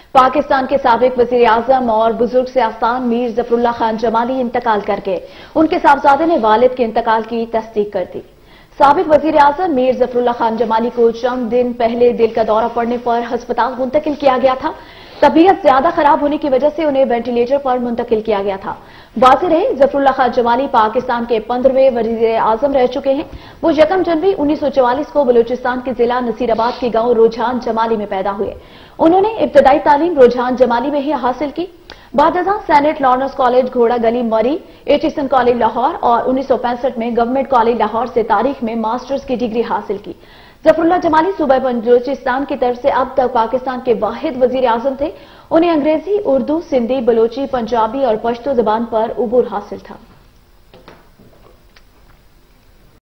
पाकिस्तान के साबिक वजीर आजम और बुजुर्ग सियासतदान मीर जफरुल्लाह खान जमाली इंतकाल कर गए। उनके साहबजादे ने वालिद के इंतकाल की तस्दीक कर दी। साबिक वजीर आजम मीर जफरुल्लाह खान जमाली को चंद दिन पहले दिल का दौरा पड़ने पर अस्पताल मुंतकिल किया गया था। तबीयत ज्यादा खराब होने की वजह से उन्हें वेंटिलेटर पर मुंतकिल किया गया था। वाज़ेह रहे, जफरुल्लाह खान जमाली पाकिस्तान के 15वें वजीर आजम रह चुके हैं। वो 1 जनवरी 1944 को बलूचिस्तान के जिला नसीराबाद के गांव रुझान जमाली में पैदा हुए। उन्होंने इब्तदाई तालीम रुझान जमाली में ही हासिल की। बादशाह सेनेट लॉर्नर्स कॉलेज घोड़ा गली मरी, एचिसन कॉलेज लाहौर और 1965 में गवर्नमेंट कॉलेज लाहौर से तारीख में मास्टर्स की डिग्री हासिल की। जफरुल्लाह जमाली सूबा बलूचिस्तान की तरफ से अब तक पाकिस्तान के वाहिद वजीर आजम थे। उन्हें अंग्रेजी, उर्दू, सिंधी, बलोची, पंजाबी और पश्तो जबान पर उबूर हासिल था।